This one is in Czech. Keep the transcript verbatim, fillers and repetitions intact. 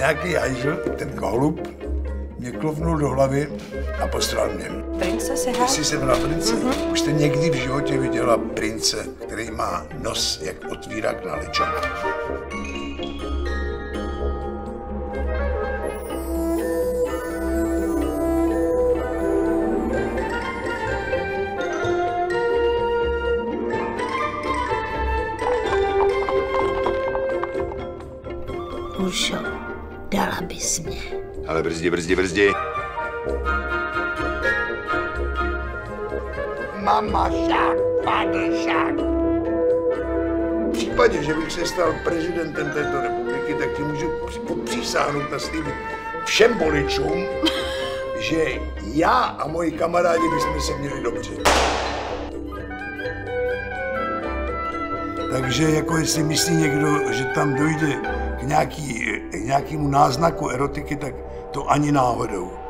nějaký hajzl, ten holub, mě klopnul do hlavy a postral mě. Prince si hrál? Jestli jsem na prince. Mm-hmm. Už jste někdy v životě viděla prince, který má nos jak otvírák na lečák? Uršo, dala bys mě. Ale brzdi, brzdi, brzdi. Mama šák, pane šák. V případě, že bych se stal prezidentem této republiky, tak ti můžu podpřísáhnout na slíbit všem voličům, že já a moji kamarádi bychom se měli dobře. Takže jako jestli myslí někdo, že tam dojde k, nějaký, k nějakému náznaku erotiky, tak to ani náhodou.